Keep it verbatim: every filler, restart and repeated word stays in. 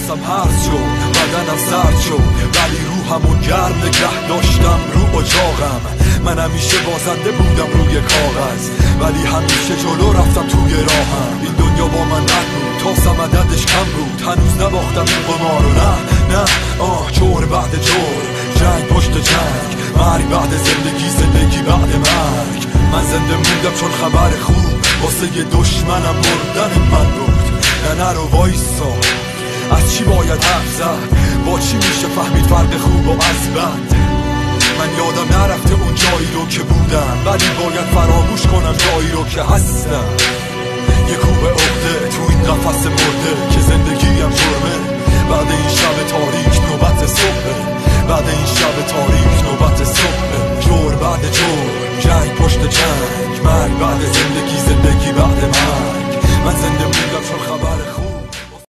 نفسم هرز شد، بدنم سرد شد، ولی روحمو گرم نگه داشتم رو اجاقم. من همیشه بازنده بودم روی کاغذ، ولی همیشه جلو رفتم توی راهم. این دنیا با من نبود، تاسم عددش کم بود، هنوز نباختم این قمار. و نه نه آه جور بعد جور، جنگ پشت جنگ، مرگ بعد زندگی، زندگی بعد مرگ. من زنده موندم چون خبر خوب واسه یه دشمنم مردن من بود. نه نرو وایسا، از چی باید حرف زد؟ با چی میشه فهمید فرق خوب و از بد؟ من یادم نرفته اون جایی رو که بودم، ولی باید فراموش کنم جایی رو که هستم. یه کوب عقده تو این قفس مرده که زندگیم جرمه. بعد این شب تاریک نوبت صبحه، بعد این شب تاریک نوبت صبحه. جور بعد جور، جنگ پشت جنگ، مرگ بعد زندگی، زندگی بعد مرگ. من زنده موندم چون خبر